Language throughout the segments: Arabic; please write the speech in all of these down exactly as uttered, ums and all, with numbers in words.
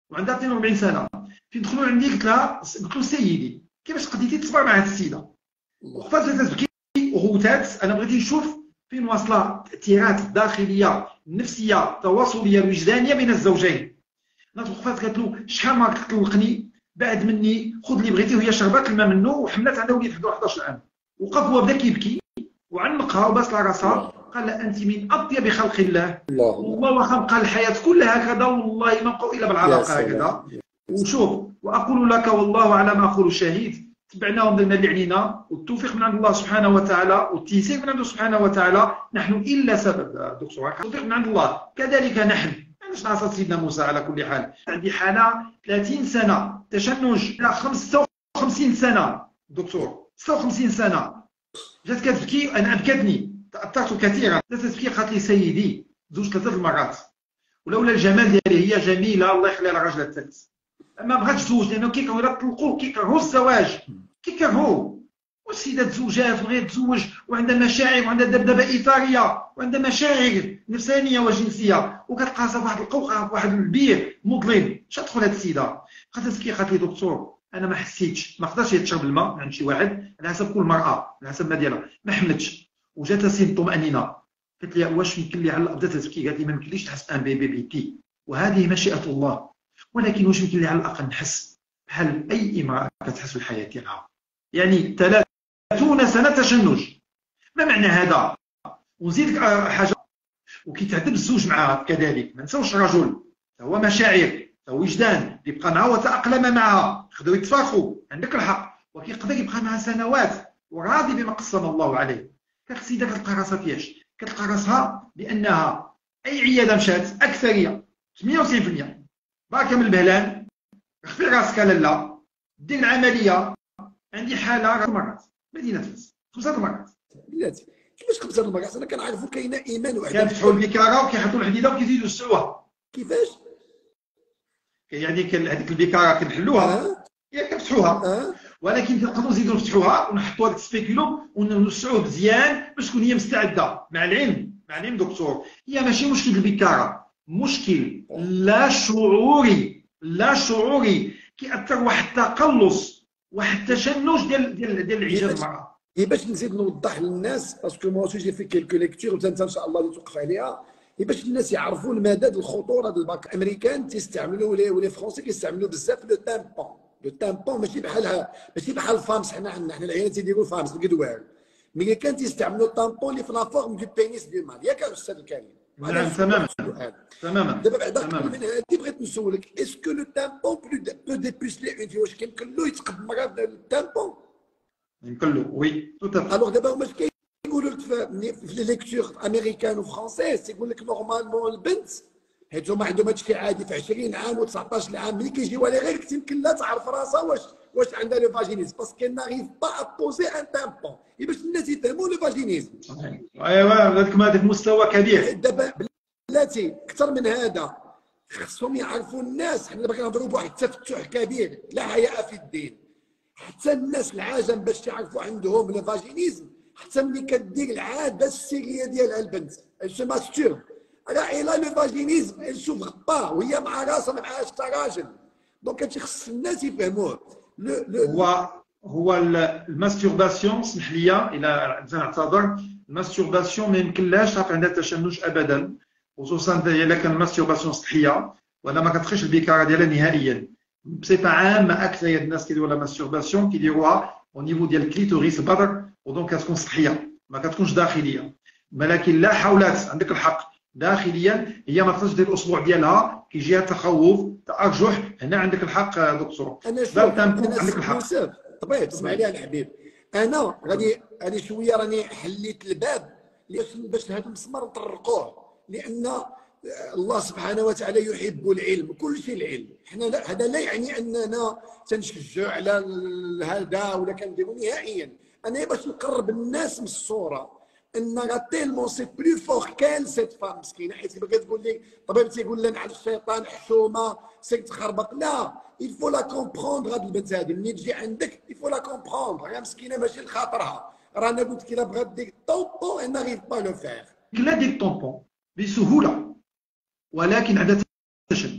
وعندها اثنين وأربعين سنه. فين دخلوا عندي قلت لها قلت له سيدي كيفاش قديتي تصبر مع هذه السيده؟ وقفات بدات تبكي وغوتات. انا بغيت نشوف فين واصله التأثيرات الداخليه النفسيه التواصليه الوجدانيه بين الزوجين. وقفات قالت له شحال ما تطلقني بعد مني خذ اللي بغيتي، وهي شربات الماء منه وحملات عندها وليد عنده أحد عشر عام. وقف هو بدا كيبكي وعنقها وباس لها راسها، قال لها انت من اطيب خلق الله. والله واخا بقى الحياه كلها هكذا والله ما بقوا الا بالعلاقه هكذا. وشوف واقول لك والله على ما اقول شهيد، تبعناهم درنا اللي علينا، والتوفيق من عند الله سبحانه وتعالى والتيسير من عنده سبحانه وتعالى. نحن الا سبب دكتور، التوفيق من عند الله. كذلك نحن علاش نعصى سيدنا موسى. على كل حال عندي حاله ثلاثين سنه تشنج، خمسة وخمسين سنه دكتور، ستة وخمسين سنه. جات كتبكي، انا ابكتني، تاثرت كثيرا. جات تبكي قالت لي سيدي زوج ثلاثه المرات، ولولا الجمال ديالي، هي جميله الله يخليها للراجل الثالث، ما بغاتش تزوج لانه كيكرهوا يطلقوا، كيكرهوا الزواج، كيكرهوا. والسيده تزوجات وغير تزوج وعندها مشاعر وعندها دبدبه اثاريه وعندها مشاعر نفسانيه وجنسيه، وكتقاسى فواحد القوقعه فواحد البير مظلم. اش تدخل هذه السيده؟ قالت لي قالت لي دكتور انا ما حسيتش، ما قدرتش تشرب الماء عند شي واحد على حسب كل مراه على حسب ما ديالها، ما حملتش وجاتها سين طمانينه. قلت لها واش يمكن لي على بدات تبكي، قالت لي ما يمكنليش تحس ان بيبي بيتي وهذه مشيئه الله، ولكن واش يمكن لي على الاقل نحس بحال اي امراه كتحس في الحياه ديالها. يعني ثلاثون سنه تشنج، ما معنى هذا؟ ونزيد حاجه وكيتعذب الزوج معها كذلك، ما نساوش الرجل هو مشاعر هو وجدان، يبقى معها وتاقلم معها، يقدروا يتفاخوا عندك الحق، وكيقدر يبقى معها سنوات وراضي بما قسم الله عليه. كانت السيده كتلقى راسها فياش؟ كتلقى راسها بانها اي عياده مشات اكثريه ثمانية وتسعين بالمئة باكا من البهلان، خفي راسك لالا دير العمليه. عندي حاله خمس مرات مدينه فاس، خمسه مرات. بلاتي كيفاش خمسه المرات؟ انا كنعرفوا كاينه ايمان وحده كنفتحوا البيكاره وكيحطوا الحديده وكيزيدوا يوسعوها. كيفاش؟ يعني هذيك البيكاره كنحلوها هي كنفتحوها، ولكن كنقدروا نزيدوا نفتحوها ونحطوا هذاك السبيكولوم ونوسعوه مزيان باش تكون هي مستعده. مع العلم مع العلم دكتور هي ماشي مشكل البيكاره، مشكل لا شعوري لا شعوري كيأثر واحد التقلص واحد التشنج ديال ديال ديال العجاب المراه. هي باش نزيد نوضح للناس باسكو موا جي في كيلكو ليكتور وانت ان شاء الله توقف عليها، باش الناس يعرفوا المدى الخطوره ديال الباك. الامريكان تيستعملوا ولي فرونسي كيستعملوا بزاف لو تامبون. لو تامبون ماشي بحالها ماشي بحال الفامس، حنا عندنا حنا العيال تيديروا الفامس القدوار، مي كان تيستعملوا التامبون اللي في لا فورم دو بينيس دو مال. ياك الاستاذ الكريم؟ نعم تماما تماما. دابا بعدا قبل من هذه بغيت نسولك، اسكو لو تامبون بو ديبوسلي اون في، واش كيمكن له يتقبل مرض التامبون؟ يمكن له وي تو تافي. الوغ دابا هما اش كيقولوا لك في لي ليكتور امريكان وفرونسيز، تيقول لك نورمالمون البنت حيت هما عندهم هادشي عادي في عشرين عام و تسعطاش عام ملي كيجيو على غير يمكن لا تعرف راسها واش واش عندها لو فاجينيزم، باسكو ناريف با ا بوزي ان تامبون. باش الناس يفهموا لو فاجينيزم. ايوا هذاك هذاك مستوى كبير. دابا بلاتي اكثر من هذا خصهم يعرفوا الناس. حنا دابا كنهضروا بواحد التفتح كبير، لا حياء في الدين. حتى الناس العجم باش تعرفوا عندهم لو فاجينيزم، حتى ملي كدير العاده السريه ديالها البنت سو ماستور راه الا لو فاجينيزم elle s'ouvre pas وهي مع راسها ما معهاش حتى راجل. دونك هادشي خص الناس يفهموه. هو هو الماستورباسيون، اسمح لي الى نعتذر، الماستورباسيون ما يمكنلاش تعطي عندها تشنج ابدا، خصوصا الا كان الماستورباسيون سطحيه ولا ما كتخرجش البكاره ديالها نهائيا. بصفه عامه اكثر الناس كيديروا لا ماستورباسيون كيديروها او نيفو ديال الكليتوريس البطر، ودونك كتكون سطحيه ما كتكونش داخليه. ولكن لا حولات عندك الحق داخليا هي ما تقدرش دير الاصبع ديالها كيجيها تخوف تارجح. هنا عندك الحق دكتور. انا شوف عندك الحق طبيعي تسمع لي الحبيب. انا غادي غادي شويه راني حليت الباب باش هذا المسمار نطرقوه، لان الله سبحانه وتعالى يحب العلم، كل شيء العلم. حنا هذا لا يعني اننا تنشجع على هذا ولا كنديروا نهائيا. انا باش نقرب الناس من الصوره ان راه تيلمون سي بلو فور كان سيت فام مسكينه، حيت بغيت تقول لي طبيب تيقول لنا على الشيطان حشومه سيك تخربق. لا، il faut la comprendre. هاد البنت هادي ملي تجي عندك il faut la comprendre. راه مسكينه ماشي لخاطرها، راه انا قلت لك الا بغات دير طوبون ان ناريف با لو فير. لا دير طوبون بسهوله ولكن عندها تشنج.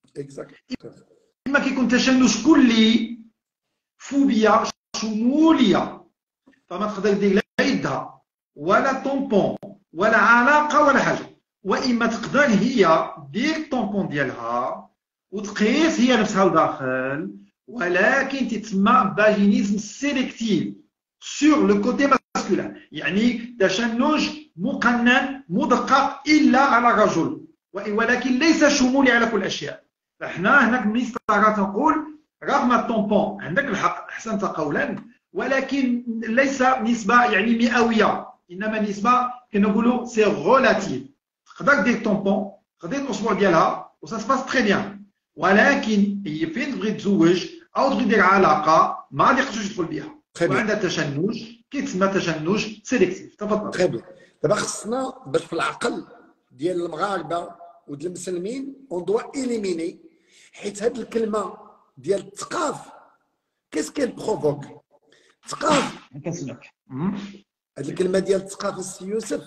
اكزاكت. اما كيكون تشنج كلي، فوبيا شموليه، فما تقدر دير لا يدها ولا طومبون ولا علاقه ولا حاجه. واما تقدر هي دير الطومبون ديالها وتقيس هي نفسها لداخل، ولكن تتسمى فاجينيزم سيليكتيف سور لو كوتي ماسكولين، يعني تشنج مقنن مدقق الا على الرجل، ولكن ليس شمولي على كل الاشياء. فاحنا هناك بالنسبه تنقول رغم الطومبون عندك الحق احسنت قولا، ولكن ليس نسبه يعني مئويه، انما نسبه كنقولوا سي ريلاتيف. تقدر دير طومبون، تقدر دير الاسبوع ديالها وسا سباس تري بيان، ولكن هي فين تبغي تزوج او تبغي دير علاقه ما غادي يقدرش يدخل بها وعندها تشنج كيتسمى تشنج سيليكتيف. تفضل. تري بيان. دابا خصنا باش في العقل ديال المغاربه وديال المسلمين اون دوا اليميني، حيت هاد الكلمه ديال الثقاف كيس كيل بروفوك ثقاف. كنسمعك. هاد الكلمه ديال الثقاف السي يوسف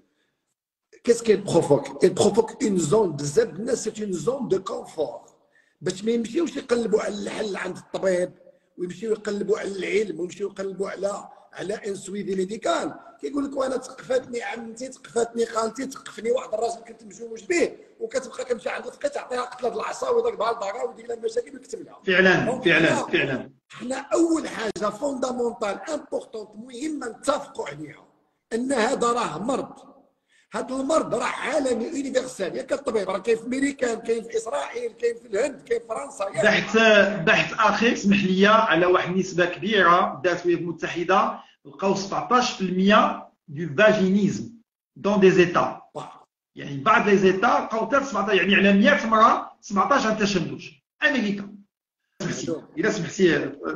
كيس كيل بروفوك؟ il provoque une zone بزاف الناس سي اون زون دو كونفور باش ما يمشيوش يقلبوا على الحل عند الطبيب ويمشيو يقلبوا على العلم ويمشيو يقلبوا على على ان سويفي ميديكال. كيقول لك وانا تقفتني عمتي، تقفتني خالتي، تقفني واحد الراجل كنت مزوج به، وكتبقى كتمشي عند الفقيه تعطيها قتله العصا ويضربها لدارها ويدير لها المشاكل ويكتب لها. فعلا فعلا فعلا. حنا اول حاجه فوندامونتال امبورطونت مهمه نتفقوا عليها ان هذا راه مرض. هذا المرض راه عالمي يونيفرسال، ياك الطبيب راه كاين في امريكان، كاين في اسرائيل، كاين في الهند، كاين في فرنسا. بحث بحث اخير اسمح لي على واحد النسبه كبيره دارت الولايات المتحده، لقاو سبعطاش بالمئة دو فاجينيزم دون دي زيتا، يعني بعض لي زيتا لقاو حتى سبعطاش، يعني على مئة امراه سبعطاش عن تشنج. امريكا الا سمحتي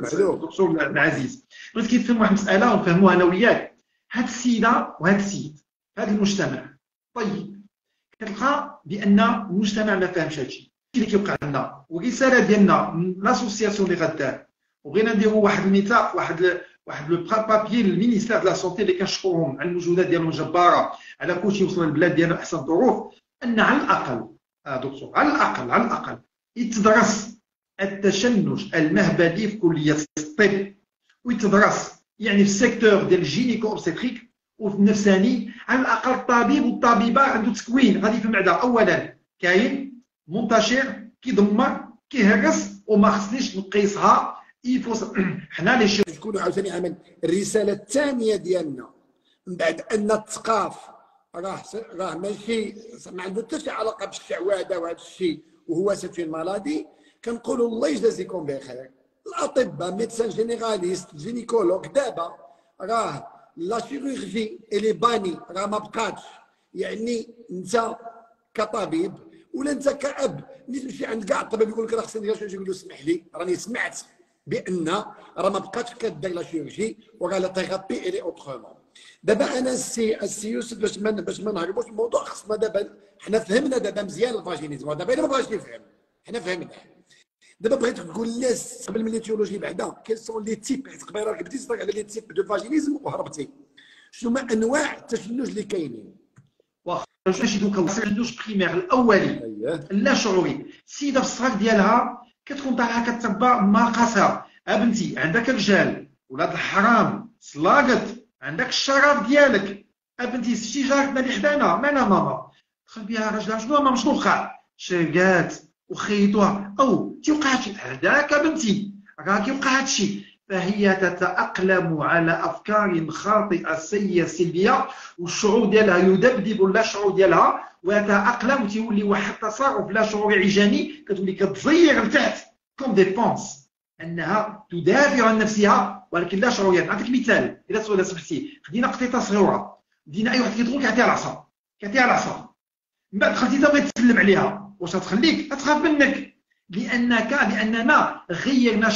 دكتور العزيز، بغيت كيفهم واحد المساله ونفهموها انا وياك. هاد السيده وهاد السيد هذا المجتمع طيب، كتلقى بان المجتمع ما فاهمش هادشي اللي كيوقع لنا، والرساله ديالنا من لاسوسياسيون اللي غدار وبغينا نديروا واحد الميثاق، واحد واحد لو بابي للمينيستير دو لا سونتي اللي كنشكرهم على المجهودات ديالهم الجباره على كلشي وصل للبلاد ديالنا احسن الظروف، ان على الاقل آه دكتور على الاقل على الاقل يتدرس التشنج المهبلي في كليه الطب، ويتدرس يعني في السيكتور ديال الجينيكو اوبستريك وفي النفساني. على الاقل الطبيب والطبيبه عنده تكوين غادي يفهم بعدا اولا كاين منتشر كيدمر كيهرس وما خصنيش نقيسها يفوز. حنا لي شي نكونوا عاوتاني عمل الرساله الثانيه ديالنا من بعد ان الثقاف راه راه ماشي ما عنده حتى شي علاقه بالشعوذه وهذا الشيء، وهو سيت اون مالادي. كنقولوا الله يجازيكم بخير الاطباء ميدسان جينيراليست جينيكولوج. دابا راه لا شيروجي الي باني، راه ما بقاتش. يعني انت كطبيب ولا انت كاب ملي تمشي عند كاع الطبيب يقول لك راه خصني ندير شيروجي، يقول له اسمح لي راني سمعت بان راه ما بقاتش كدير لا شيروجي وراه لا ثيرابي الي اوترومون. دابا انا السي السي يوسف باش ما باش ما نهربوش الموضوع، خصنا دابا حنا فهمنا دابا مزيان الفاجينيزم، دابا الا ما بغاش يفهم حنا فهمنا. دابا بغيت تقول الناس قبل من ليتيولوجي بعدا كيل سون لي تيب، حيت قبيله راك بديتي تهضر على لي تيب دو فاجينيزم وهربتي. شنو هما انواع التشنج اللي كاينين؟ واخا شي دوك التشنج بريمير الاولي اللا شعوري. السيده في الصغر ديالها كتكون طالعه كتربى ماقصه. ابنتي عندك رجال ولاد الحرام صلاقت، عندك الشرف ديالك. ابنتي شتي جارتنا اللي حدانا مالها ماما، دخل بها راجلها شنو ماما شنو وقع؟ شرقات وخيطوها او تيوقع شي هذاك بنتي راه كيوقع هادشي. فهي تتأقلم على أفكار خاطئة سيئة سلبية، والشعور ديالها يدبدب لا شعور ديالها ويتأقلم وتولي واحد التصرف لا شعوري عجاني، كتولي كتزير لتحت كوم ديبونس، أنها تدافع عن نفسها ولكن لا شعوريا. نعطيك مثال إذا سمحتي. خدينا قطيطة صغيرة، دينا أي واحد كيدخل كيعطيها العصا كيعطيها العصا، من بعد دخلتي انت بغيتي تسلم عليها، واش غتخليك؟ غتخاف منك، لانك لاننا غيرنا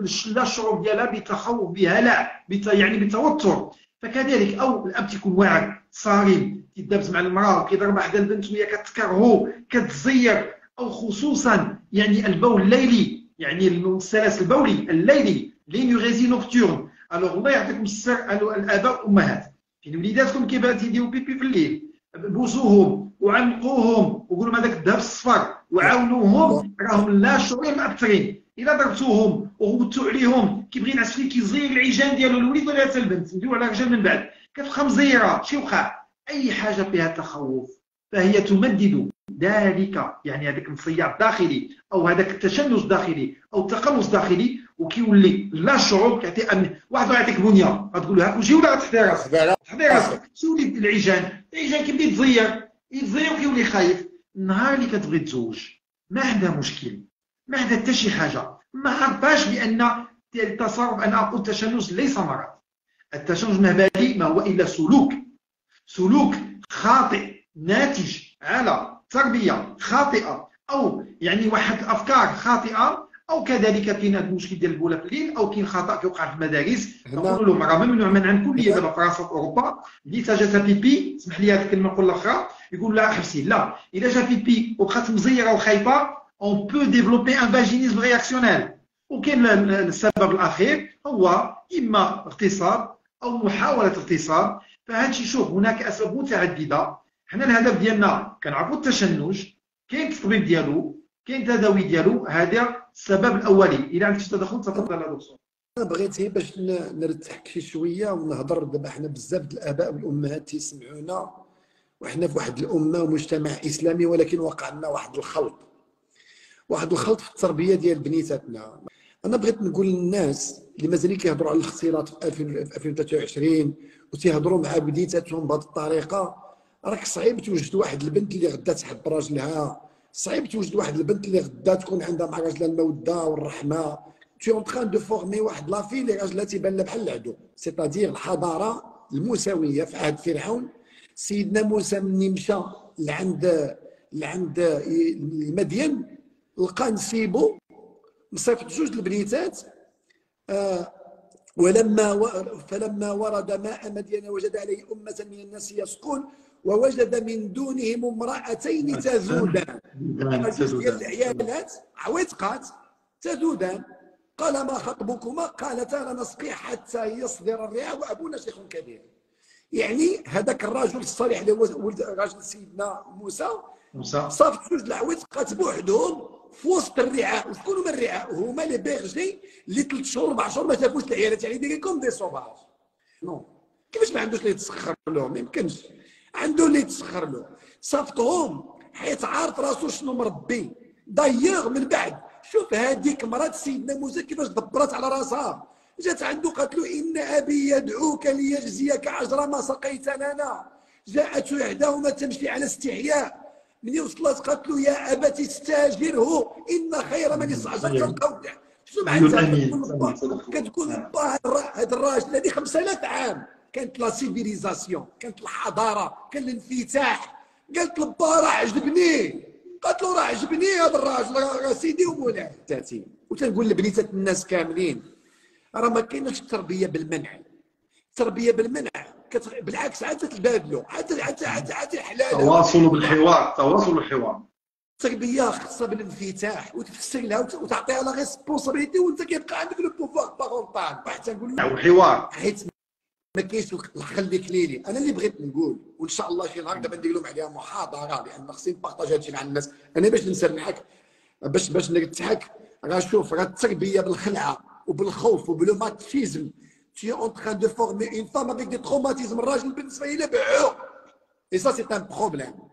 الشعور ديالها بتخوف بهلع يعني بالتوتر. فكذلك او الاب تيكون واعر صارم كيدابز مع المراه وكيضرب واحد البنت وهي كتكرهو كتزير، او خصوصا يعني البول الليلي، يعني السلاسل البولي الليلي لينوريزي نوكتورن. الوغ الله يعطيكم السر الاباء والامهات، كاين وليداتكم كيبغيو يديروا بيبي في الليل، بوسوهم وعنقوهم وقولوا لهم هذاك الذهب الصفر وعاونوهم، راهم لا شعور مأثرين. الا ضربتوهم وغبتوا عليهم كيبغي ينعس فيك كيزير العيجان ديالو الوليد ولا حتى البنت، ندويو على الرجال من بعد، كتبقى مزيره شي وقع. اي حاجه فيها تخوف فهي تمدد ذلك، يعني هذاك الانصياع الداخلي او هذاك التشنج الداخلي او التقلص الداخلي، وكيولي لا شعور. كيعطي ان واحد يعطيك بنيه غتقول له هاك وجي ولا غتحدي راسك، تحدي راسك تولي العيجان، العيجان كيبدا يتزير يتزير وكيولي خايف. النهار اللي كتبغي تزوج ما عندها مشكل، ما عندها حتى شي حاجه، ما عرفاش بان التصرف، انا اقول التشنج ليس مرض. التشنج المهبلي ما هو الا سلوك، سلوك خاطئ ناتج على تربيه خاطئه، او يعني واحد الافكار خاطئه، او كذلك كاين هذا المشكل ديال البوله في الليل، او كاين خطا كيوقع في المدارس. نقول لهم راه ممنوع منعا كليا دابا في راسه اوروبا، بديت جات بيبي، اسمح لي هذه الكلمه نقول الاخرى، يقول لا حبسي، لا الا جا بيبي وبقات مزيره وخايفه اون بو ديفلوبي ان فاجينيزم رياكسيونيل. وكاين السبب الاخير هو اما اغتصاب او محاوله اغتصاب. فهادشي شوف، هناك اسباب متعدده. حنا الهدف ديالنا كنعرفوا التشنج، كاين التطبيب ديالو، كاين التداوي ديالو، هذا السبب الاولي. الى عندك شي تدخل تفضل يا دكتور. انا بغيت هي باش نرتاح شي شويه ونهضر. دابا حنا بزاف د الاباء والامهات تيسمعونا، وحنا في واحد الامه ومجتمع اسلامي، ولكن وقع لنا واحد الخلط، واحد الخلط في التربيه ديال بنيتاتنا. انا بغيت نقول للناس اللي مازالين كيهضروا على الاختلاط في ألفين وثلاثة وعشرين وتيهضروا مع بنيتاتهم بهذه الطريقه، راك صعيب توجد واحد البنت اللي غدا تحب راجلها، صعيب توجد واحد البنت اللي غدا تكون عندها مع راجلها الموده والرحمه. تي اون تران دو فورمي واحد لافي اللي راجلها تيبان لها بحال العدو. سيتادير الحضاره الموسويه في عهد فرعون، سيدنا موسى مني مشى لعند لعند المدين لقى نسيبو مصيفط جوج البنيتات. آه ولما و... فلما ورد ماء مدين وجد عليه أمة من الناس يسقون ووجد من دونهم امرأتين تذودان. جوج ديال العيالات عويتقات تذودان. قال ما خطبكما؟ قالتا لا نسقي حتى يصدر الرعاء وابونا شيخ كبير. يعني هذاك الرجل الصالح اللي هو ولد راجل سيدنا موسى موسى صافت جوج العويتقات بوحدهم في وسط الرعاء. وشكون هما الرعاء؟ هما لي بيرجي اللي ثلاث شهور اربع شهور ما شافوش العيالات، يعني دايرين دي سوفاج. نو كيفاش ما عندوش اللي يتسخر لهم؟ ما يمكنش، عنده اللي يتسخر له. صافطهم حيت عارف راسو شنو مربي. دايوغ من بعد شوف هذيك مرات سيدنا موسى كيفاش دبرت على راسها، جات عنده قالت له ان ابي يدعوك ليجزيك اجر ما سقيت لنا. جاءته احداهما تمشي على استحياء، من وصلت قالت له يا ابت استاجره ان خير من استاجرت القوي. شنو معناتها؟ كتقول با هذا الراجل هذه خمسة آلاف عام كانت لا سيفيليزاسيون، كانت الحضاره، كان الانفتاح. قالت لبا راه عجبني، قالت له راه عجبني هذا الراجل راه سيدي ومولاي. وتنقول لبنيتات الناس كاملين راه ما كايناش التربيه بالمنع. التربيه بالمنع كت... بالعكس عاد تتبادلوا، عاد عاد عاد عاد حلال. تواصل بالحوار، تواصل بالحوار. التربيه خاصها بالانفتاح وتفسر لها وتعطيها لا ريسبونسابيلتي، وانت كيبقى عندك لو بوفوار بارونتال. حتى نقول له الحوار حيت ما كاينش الخل كليلي. انا اللي بغيت نقول، وان شاء الله شي نهار دابا ندير لهم عليها محاضره، لان خصني نبارطاجي هادشي مع الناس. انا باش نسمعك باش باش نرتاحك، راه شوف راه التربيه بالخلعه وبالخوف وبالماتشيزم. tu es en train de former une femme avec des traumatismes. الراجل بالنسبه لي باعو، et ça c'est un problème.